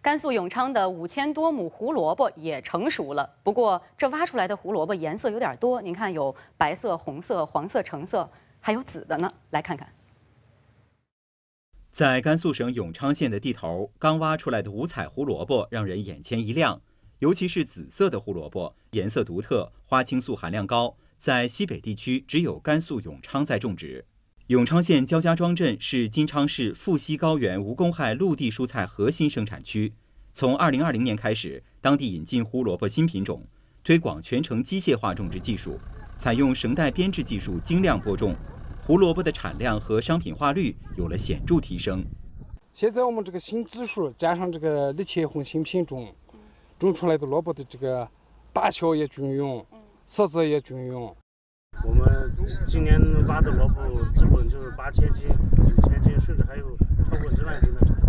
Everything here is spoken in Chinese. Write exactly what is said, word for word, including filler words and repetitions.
甘肃永昌的五千多亩胡萝卜也成熟了，不过这挖出来的胡萝卜颜色有点多，您看有白色、红色、黄色、橙色，还有紫的呢。来看看， 在甘肃省永昌县的地头，刚挖出来的五彩胡萝卜让人眼前一亮，尤其是紫色的胡萝卜，颜色独特，花青素含量高，在西北地区只有甘肃永昌在种植。永昌县焦家庄镇是金昌市富硒高原无公害陆地蔬菜核心生产区。从二零二零年开始，当地引进胡萝卜新品种，推广全程机械化种植技术，采用绳带编制技术精量播种，胡萝卜的产量和商品化率有了显著提升。 现在我们这个新技术加上这个力切红新品种，种出来的萝卜的这个大小也均匀，色泽也均匀。 我们今年挖的萝卜基本就是八千斤、九千斤，甚至还有超过一万斤的产量。